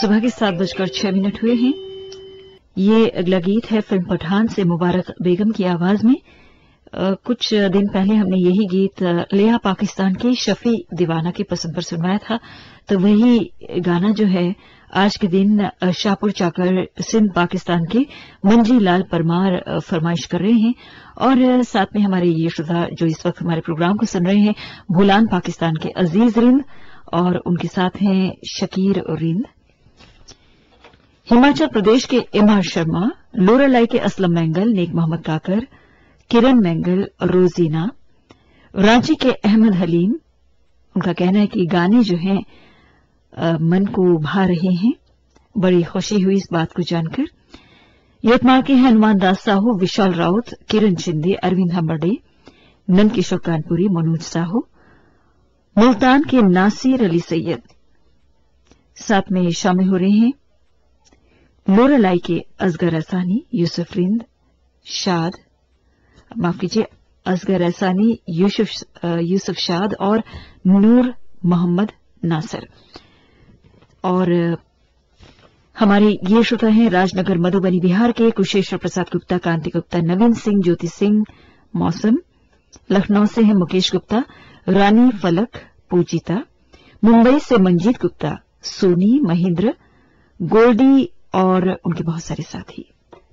सुबह के 7:06 हुए हैं। ये अगला गीत है फिल्म पठान से मुबारक बेगम की आवाज में। कुछ दिन पहले हमने यही गीत लिया पाकिस्तान के शफी दीवाना की पसंद पर सुनवाया था, तो वही गाना जो है आज के दिन शाहपुर चाकर सिंध पाकिस्तान के मंजी लाल परमार फरमाइश कर रहे हैं। और साथ में हमारे ये श्रोता जो इस वक्त हमारे प्रोग्राम को सुन रहे हैं भूलान पाकिस्तान के अजीज रिंद और उनके साथ हैं शकीर और रिंद। हिमाचल प्रदेश के इमर शर्मा, लोरालाई के असलम मैंगल, नेक मोहम्मद काकर, किरण मैंगल, रोजीना, रांची के अहमद हलीम, उनका कहना है कि गाने जो हैं मन को भा रहे हैं। बड़ी खुशी हुई इस बात को जानकर। यवतमाल के हनुमान दास साहू, विशाल राउत, किरण शिंदे, अरविंद हम्बर्डे, नंदकिशोर कानपुरी, मनोज साहू, मुल्तान के नासिर अली सैयद साथ में शामिल हो रहे हैं। लोरालाई के असगर असानी, यूसुफ रिंद, शाद, माफ कीजिए, असगर असानी, यूसुफ शाद और नूर मोहम्मद नासिर। और हमारे ये श्रोता हैं राजनगर मधुबनी बिहार के कुशेश्वर प्रसाद गुप्ता, कांति गुप्ता, नवीन सिंह, ज्योति सिंह मौसम। लखनऊ से हैं मुकेश गुप्ता, रानी फलक, पूजिता। मुंबई से मंजीत गुप्ता, सोनी, महेंद्र, गोल्डी और उनके बहुत सारे साथी।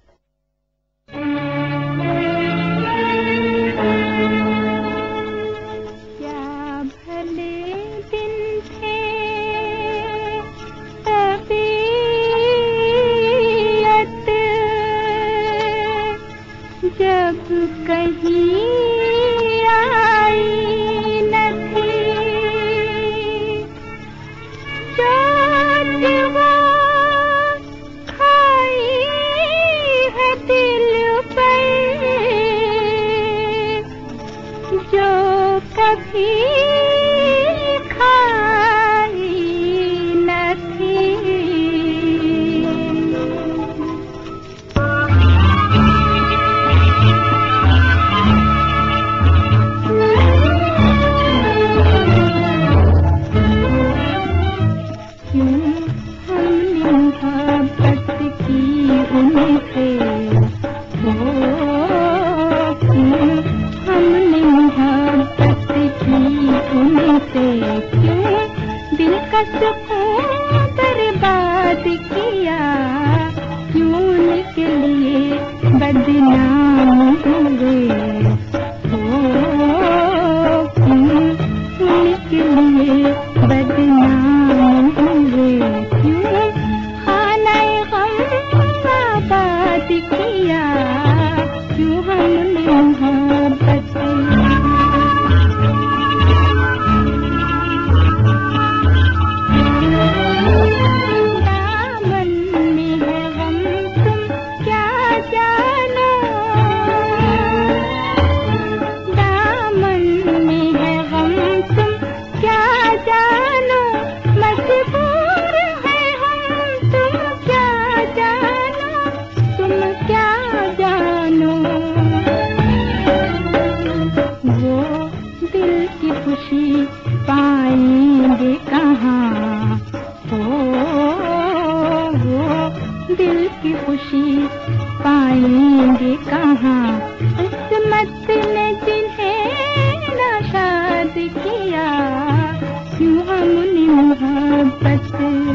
जब कहीं आई न थी जो वो खाई है दिल पर, जो कभी खाई न थी। बर्बाद किया क्यों निकलिए बदनाम हुए, क्यों निकलिए बदनाम हुए, क्यों खानाए गम आबाद किया, क्यों हमने मोहब्बत पाएंगे कहाँ, दिल की खुशी पाएंगे कहाँ, किस्मत ने जिन्हें नाशाद किया, क्यों हमने मोहब्बत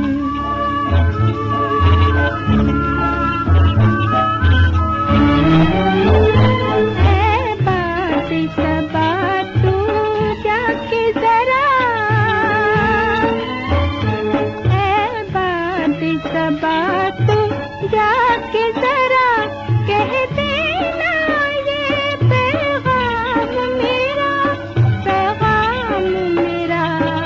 जाके जरा कह देना ये पैगाम मेरा, पैगाम मेरा।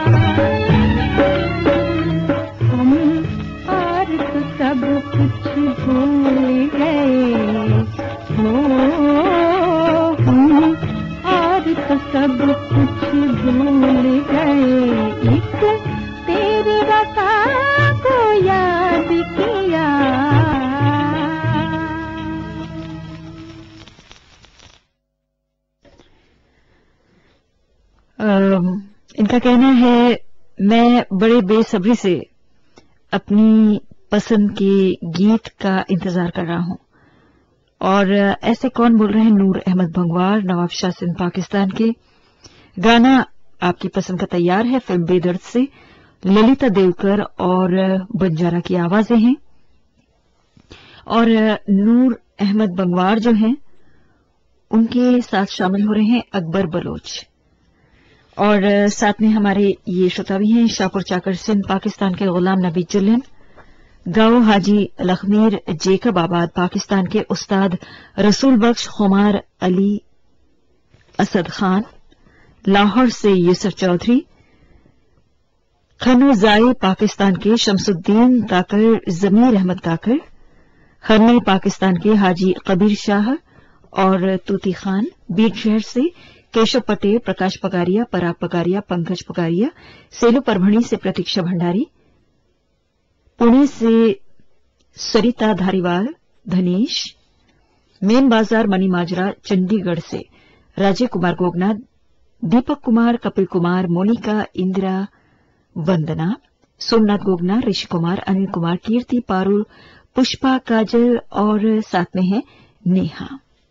हम और तो सब कुछ भूल गए, हम और तो सब कुछ भूल गए, एक तेरे वफा को याद किया। इनका कहना है मैं बड़े बेसब्री से अपनी पसंद के गीत का इंतजार कर रहा हूं। और ऐसे कौन बोल रहे हैं? नूर अहमद बंगवार, नवाब शाह सिंध, पाकिस्तान के। गाना आपकी पसंद का तैयार है, फिल्म बेदर्द से ललिता देवकर और बंजारा की आवाजें हैं। और नूर अहमद बंगवार जो हैं उनके साथ शामिल हो रहे हैं अकबर बलोच, और साथ में हमारे ये श्रोता भी हैं शाहपुर चाकर सिंध, पाकिस्तान के गुलाम नबी जुल्लन, गांव हाजी लखमीर, जेकब आबाद, पाकिस्तान के उस्ताद रसूल बख्श, खुमार अली असद खान, लाहौर से यूसुफ चौधरी, खनुजाई पाकिस्तान के शमसुद्दीन काकर, जमीर अहमद काकर, हरनई पाकिस्तान के हाजी कबीर शाह और तूती खान, बीट शहर से केशव पटेल, प्रकाश पगारिया, पराग पगारिया, पंकज पगारिया, सेलू परभणी से प्रतीक्षा भंडारी, पुणे से सरिता धारीवाल, धनेश, मेन बाजार मनी माजरा, चंडीगढ़ से राजीव कुमार गोगना, दीपक कुमार, कपिल कुमार, मोनिका, इंदिरा, वंदना, सोमनाथ गोगना, ऋषि कुमार, अनिल कुमार, कीर्ति, पारुल, पुष्पा, काजल और साथ में है नेहा।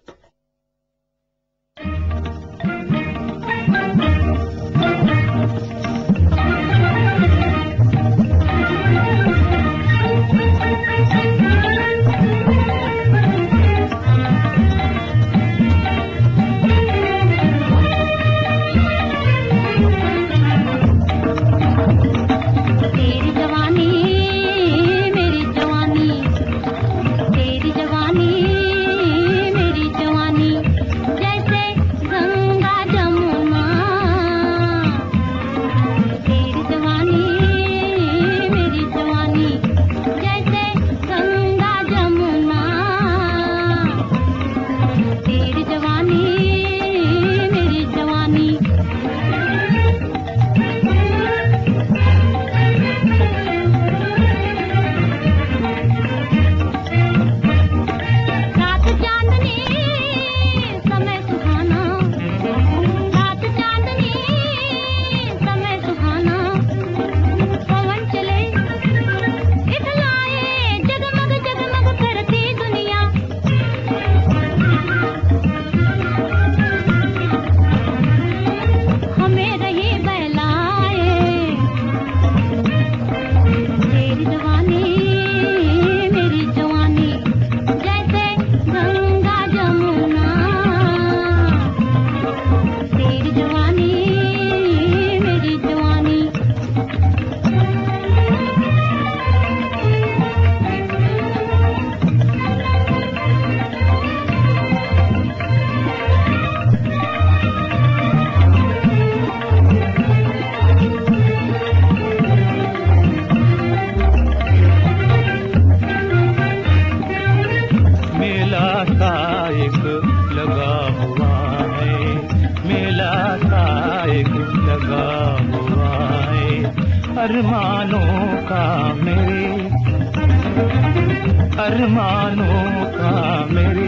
अरमानों का मेरे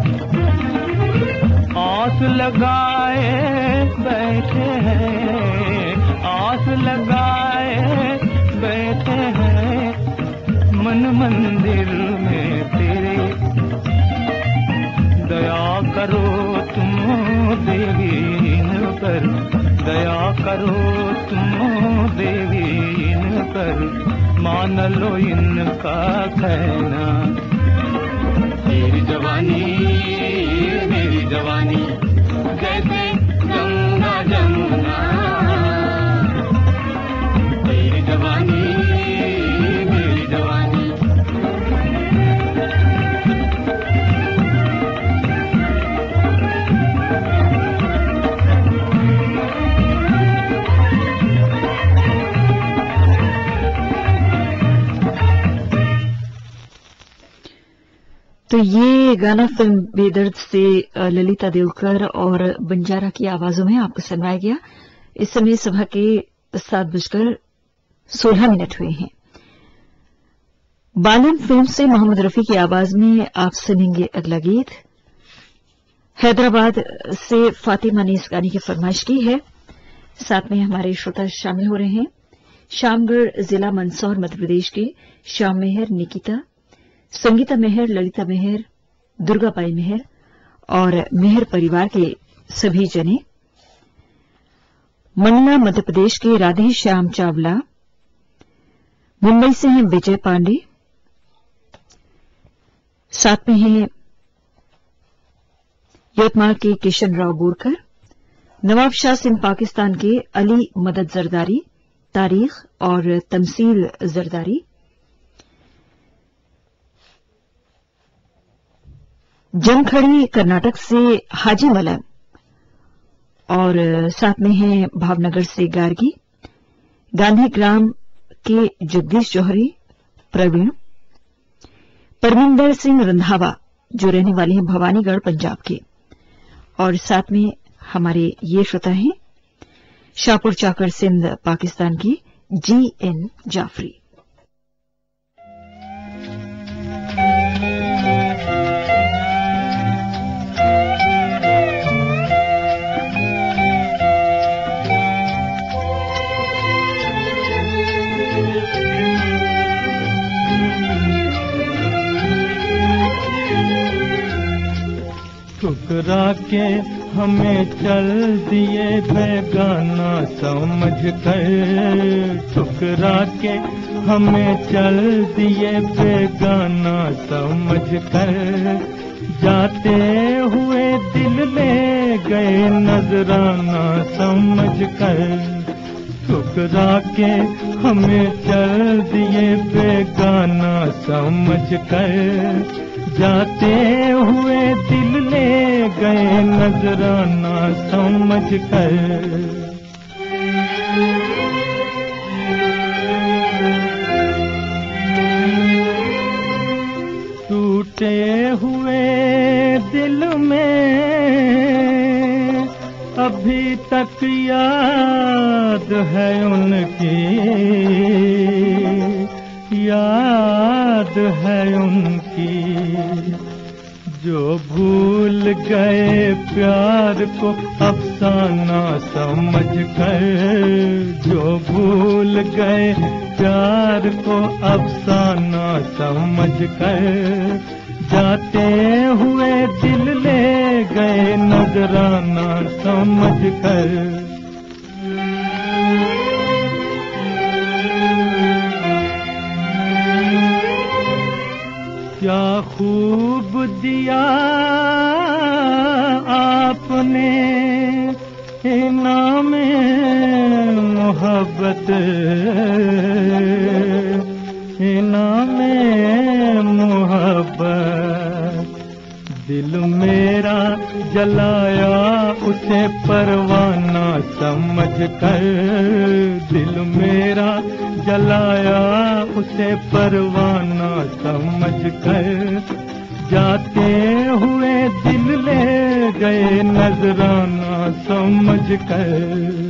आस लगाए बैठे हैं, आस लगाए बैठे हैं मन मंदिर में तेरे। दया करो तुम देवी इन पर, दया करो तुम देवी इन पर, मान लो इनका कहना। मेरी जवानी जैसे गंगा जमुना, मेरी जवानी तो ये गाना फिल्म बेदर्द से ललिता देवकर और बंजारा की आवाजों में आपको सुनाया गया। इस समय सुबह के 7:16 हुए हैं। बालन फिल्म से मोहम्मद रफी की आवाज में आप सुनेंगे अगला गीत। हैदराबाद से फातिमा ने इस गाने की फरमाइश की है। साथ में हमारे श्रोता शामिल हो रहे हैं श्यामगढ़ जिला मंदसौर मध्य प्रदेश के श्याम मेहर, निकिता, संगीता मेहर, ललिता मेहर, दुर्गाबाई मेहर और मेहर परिवार के सभी जने। मंडला मध्य प्रदेश के राधे श्याम चावला, मुंबई से हैं विजय पांडे, साथ में हैं यवतमाल के किशन राव बोरकर, नवाब शाह सिंह पाकिस्तान के अली मदद जरदारी, तारीख और तमसील जरदारी, जमखड़ी कर्नाटक से हाजी मलंग और साथ में हैं भावनगर से गार्गी, गांधी ग्राम के जगदीश जौहरी, प्रवीण, परमिंदर सिंह रंधावा जो रहने वाले हैं भवानीगढ़ पंजाब के, और साथ में हमारे ये श्रोता हैं शाहपुर चाकर सिंध पाकिस्तान की GN जाफरी। ठुकरा के हमें चल दिए बेगाना समझ कर, ठुकरा के हमें चल दिए बेगाना समझ कर, जाते हुए दिल ले गए नजराना समझ कर, ठुकरा के हमें चल दिए बेगाना समझ कर, जाते हुए दिल ले गए नजराना समझ कर। टूटे हुए दिल में अभी तक याद है उनकी, याद है उनकी, जो भूल गए प्यार को अफसाना समझ कर, जो भूल गए प्यार को अफसाना समझ कर, जाते हुए दिल ले गए नजराना समझ कर। क्या खूब दिया आपने इनाम मोहब्बत, इनाम मोहब्बत, दिल मेरा जलाया उसे परवाना समझ कर, दिल मेरा जलाया उसे परवाना समझ कर, जाते हुए दिल ले गए नजराना समझ कर।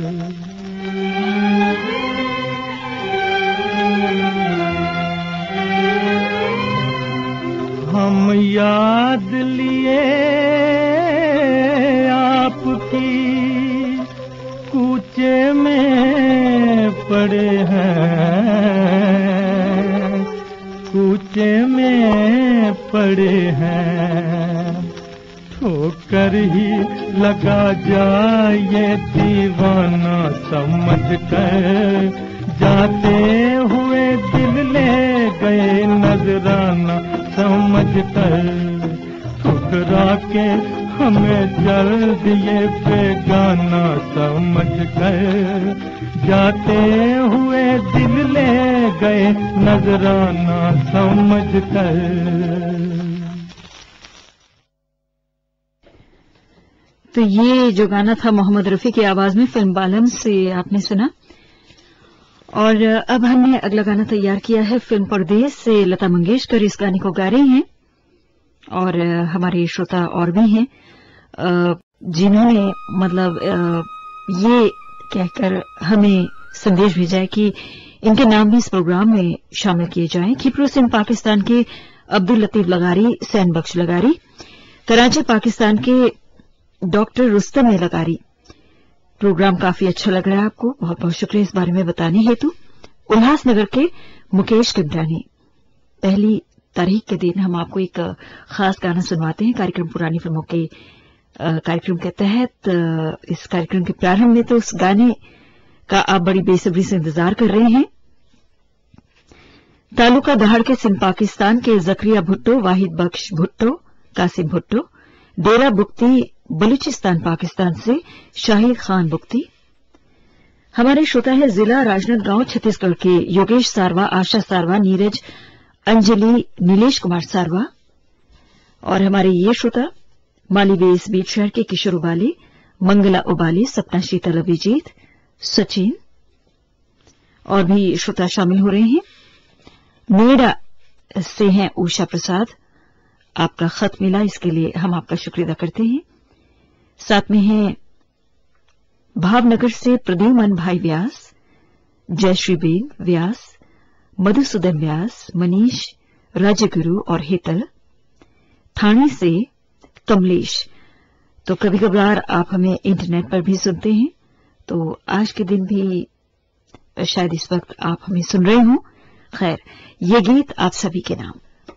हम याद लिए आपकी कूचे में पड़े हैं, कूचे में पड़े हैं, ठोकर ही लगा जाए दीवाना समझ कर, जाते हुए दिल ले गए नजराना समझ कर, ठुकरा के हमें जल दिए बेगाना समझ कर, जाते हुए दिल ले गए नजराना समझ कर। तो ये जो गाना था मोहम्मद रफी की आवाज में फिल्म बालम से आपने सुना। और अब हमने अगला गाना तैयार किया है फिल्म परदेस से। लता मंगेशकर इस गाने को गा रही हैं और हमारे श्रोता और भी हैं जिन्होंने मतलब ये कहकर हमें संदेश भेजा है कि इनके नाम भी इस प्रोग्राम में शामिल किए जाएं। खिपरू सिंह पाकिस्तान के अब्दुल लतीफ लगारी, सैन बख्श लगारी, कराची पाकिस्तान के डॉक्टर रुस्तम लगारी। प्रोग्राम काफी अच्छा लग रहा है आपको, बहुत बहुत शुक्रिया इस बारे में बताने हेतु। उल्लासनगर के मुकेश किमटानी। पहली तारीख के दिन हम आपको एक खास गाना सुनवाते हैं कार्यक्रम पुरानी फिल्मों के कार्यक्रम के तहत। इस कार्यक्रम के प्रारंभ में तो उस गाने का आप बड़ी बेसब्री से इंतजार कर रहे हैं। तालुका दहाड़ के सिंध पाकिस्तान के जकरिया भुट्टो, वाहिद बख्श भुट्टो, कासिम भुट्टो, डेरा बुख्ती बलूचिस्तान पाकिस्तान से शाहिद खान बुख्ती। हमारे श्रोता है जिला राजनांदगांव छत्तीसगढ़ के योगेश सारवा, आशा सारवा, नीरज, अंजलि, नीलेश कुमार सारवा। और हमारे ये श्रोता माली इस बीच शहर के किशोर उबाली, मंगला उबाली, सपना शीतल, अभिजीत, सचिन और भी श्रोता शामिल हो रहे हैं। नोएडा से हैं उषा प्रसाद, आपका खत मिला, इसके लिए हम आपका शुक्रिया अदा करते हैं। साथ में हैं भावनगर से प्रद्युमन भाई व्यास, जयश्री बेग व्यास, मधुसूदन व्यास, मनीष, राजगुरु और हेतल। थाने से कमलेश। तो कभी कभार आप हमें इंटरनेट पर भी सुनते हैं, तो आज के दिन भी शायद इस वक्त आप हमें सुन रहे हों। खैर, ये गीत आप सभी के नाम।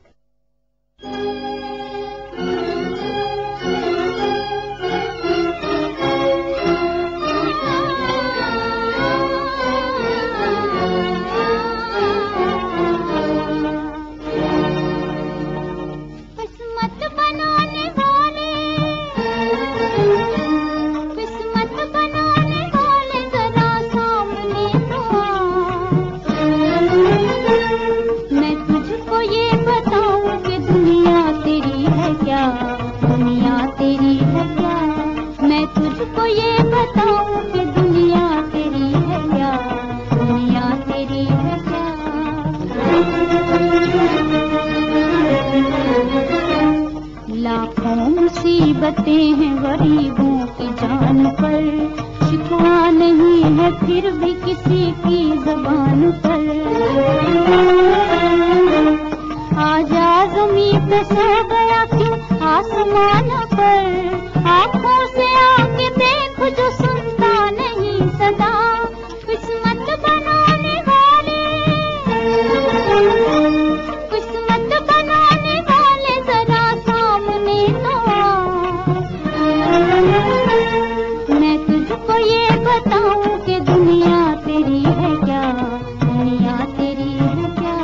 मुसीबतें हैं गरीबों की जान पर, शिकवा नहीं है फिर भी किसी की जबान पर। आजा ज़मीन पे सो गया क्यों आसमान पर, आँखों से आके देख जो सुनता नहीं सदा। किस्मत बनाने वाले, किस्मत बनाने वाले जरा सामने तो आ। मैं तुझको ये बताऊं कि दुनिया तेरी है क्या, दुनिया तेरी है क्या।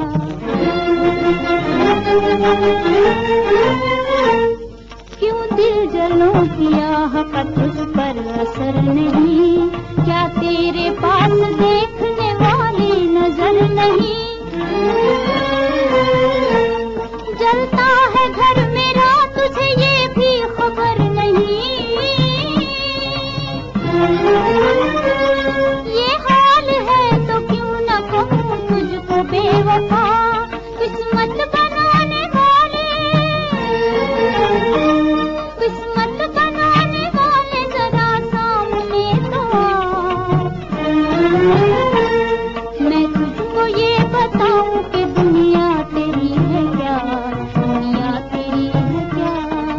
क्यों दिल जलों की आह का तुझ पर असर नहीं, क्या तेरे पास देखने वाली नजर नहीं। जलता है घर मेरा तुझे ये भी खबर नहीं, ये हाल है तो क्यों न कहूँ तुझको बेवफा। किस्मत बनाने वाले, किस्मत बनाने वाले जरा सामने तो आ। मैं तुझको ये बताऊं कि दुनिया तेरी है क्या, दुनिया तेरी है क्या।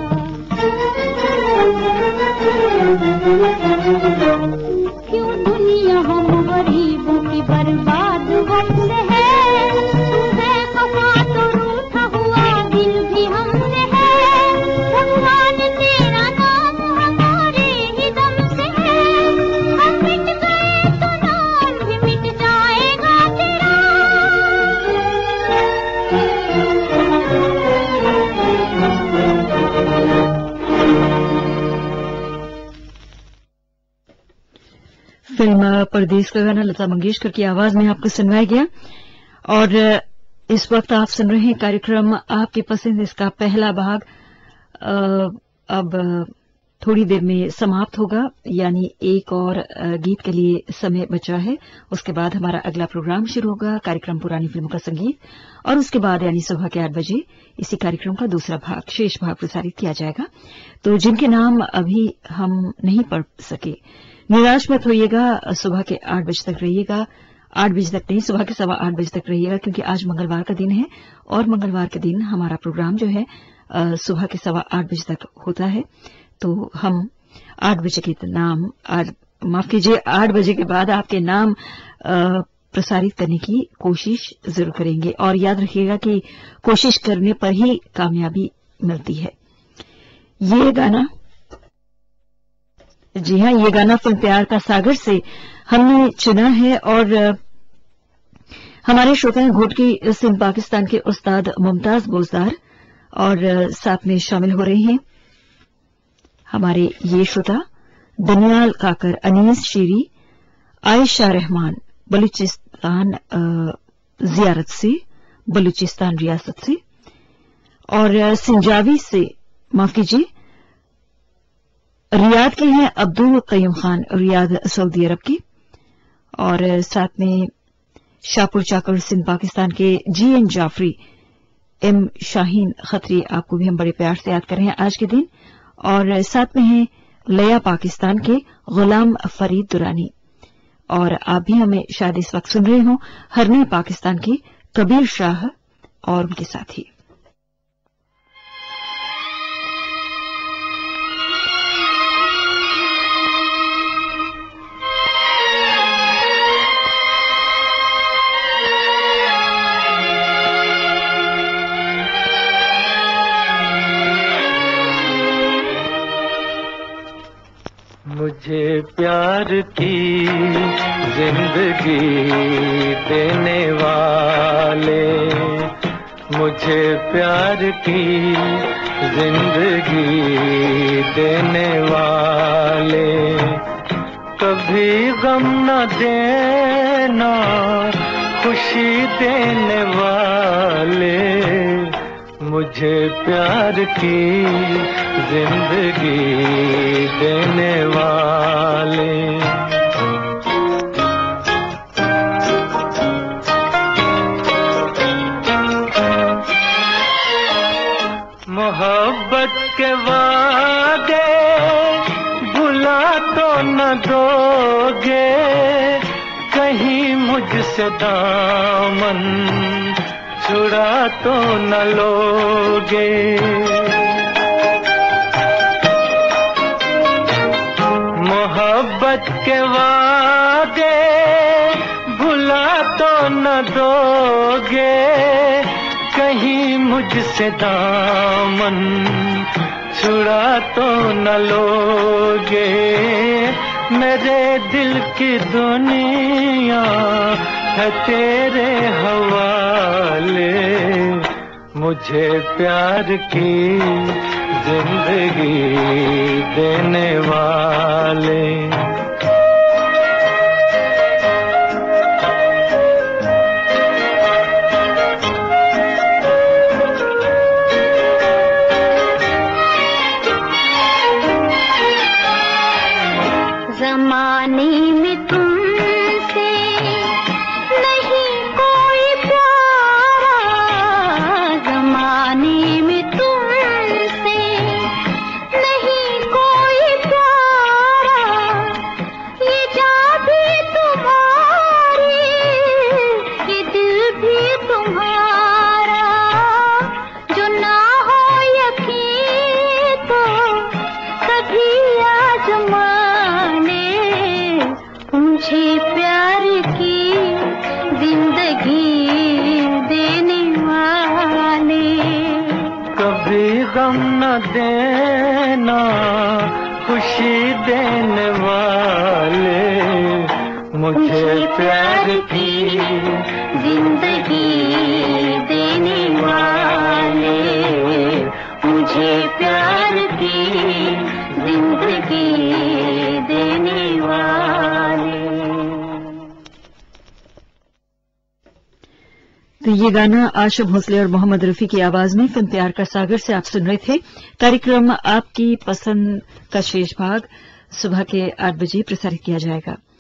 क्यों दुनिया हम गरीबों की बर्बाद हमसे है, तू है खफा तो रूठा हुआ दिल भी हमसे है। भगवान तेरा नाम हमारे ही दम से है, हम मिट गए तो नाम भी मिट जाएगा तेरा। फिल्म परदेस का गाना लता मंगेशकर की आवाज में आपको सुनवाया गया। और इस वक्त आप सुन रहे हैं कार्यक्रम आपकी पसंद, इसका पहला भाग अब थोड़ी देर में समाप्त होगा, यानी एक और गीत के लिए समय बचा है। उसके बाद हमारा अगला प्रोग्राम शुरू होगा, कार्यक्रम पुरानी फिल्मों का संगीत, और उसके बाद यानी सुबह के 8 बजे इसी कार्यक्रम का दूसरा भाग, शेष भाग प्रसारित किया जाएगा। तो जिनके नाम अभी हम नहीं पढ़ सके, निराश मत होइएगा, सुबह के 8 बजे तक रहिएगा। 8 बजे तक नहीं, सुबह के 8:15 बजे तक रहिएगा, क्योंकि आज मंगलवार का दिन है और मंगलवार के दिन हमारा प्रोग्राम जो है सुबह के 8:15 बजे तक होता है। तो हम 8 बजे के नाम, माफ कीजिए, 8 बजे के बाद आपके नाम प्रसारित करने की कोशिश जरूर करेंगे। और याद रखिएगा कि कोशिश करने पर ही कामयाबी मिलती है। ये गाना, जी हां, ये गाना फिल्म प्यार का सागर से हमने चुना है और हमारे श्रोता हैं घोटकी सिंध पाकिस्तान के उस्ताद मुमताज बोजदार और साथ में शामिल हो रहे हैं हमारे ये श्रोता दनियाल काकर, अनीस शीरी, आयशा रहमान बलूचिस्तान जियारत से, बलूचिस्तान रियासत से, और सिंजावी से, माफ कीजिए, रियाद के हैं Abdul Qayyum Khan, Riyadh Saudi Arabia की, और साथ में शाहपुर चाकर सिंध पाकिस्तान के GN जाफरी, M शाहीन खत्री, आपको भी हम बड़े प्यार से याद कर रहे हैं आज के दिन, और साथ में हैं लया पाकिस्तान के गुलाम फरीद दुरानी, और आप भी हमें शायद इस वक्त सुन रहे हो हरनी पाकिस्तान के कबीर शाह और उनके साथी। मुझे प्यार की जिंदगी देने वाले, मुझे प्यार की जिंदगी देने वाले, कभी गम न देना खुशी देने वाले, मुझे प्यार की जिंदगी देने वाले। मोहब्बत के वादे भुला तो न दोगे, कहीं मुझसे दामन छुड़ा तो न लोगे, मोहब्बत के वादे भुला तो न दोगे, कहीं मुझसे दामन छुड़ा तो न लोगे, मेरे दिल की दुनिया है तेरे हवाले, मुझे प्यार की जिंदगी देने वाले। ज़माने में तुमसे नहीं कोई प्यारा, ज़माने में तुमसे नहीं कोई प्यारा, ये जान भी तुम्हारी, ये दिल भी तुम्हारा, जो ना हो यकीन तो कभी आज़माने, मुझे प्यार की जिंदगी देने वाले, कभी गम न देना खुशी देने वाले, मुझे प्यार की जिंदगी देने वाले, मुझे प्यार की जिंदगी देने वाले। तो ये गाना आशा भोसले और मोहम्मद रफी की आवाज में फिल्म प्यार का सागर से आप सुन रहे थे। कार्यक्रम आपकी पसंद का शेष भाग सुबह के 8 बजे प्रसारित किया जाएगा।